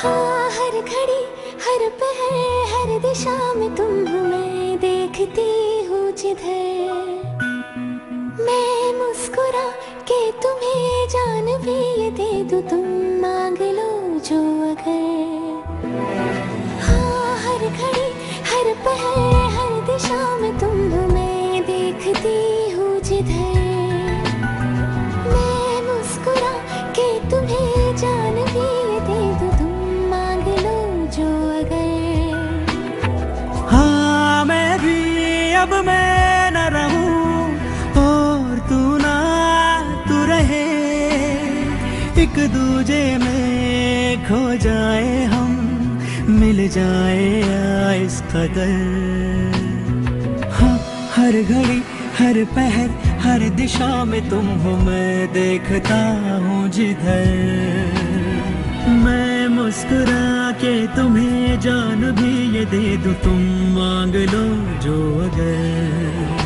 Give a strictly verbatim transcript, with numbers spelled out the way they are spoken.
हाँ, हर घड़ी हर पहर हर दिशा में तुम हो, मैं देखती हूँ जिधर। मैं मुस्कुरा के तुम्हें जान भी ये दे दूँ, तुम मांग लो जो अगर। हाँ, हर घड़ी हर पहर हर दिशा में तुम हो, मैं देखती हूँ जिधर। मैं मुस्कुरा के तुम्हें जान भी ये दे दूँ, तुम मांग लो जो अगर। हाँ, मैं भी अब मैं न रहूं और तू ना तू रहे, एक दूजे में खो जाए हम, मिल जाए या इस कदर। हाँ, हर घड़ी हर पहर हर दिशा में तुम हो, मैं देखता हूँ जिधर। मैं मुस्कुरा के तुम्हें जान भी ये दे दूँ, तुम मांग लो जो अगर।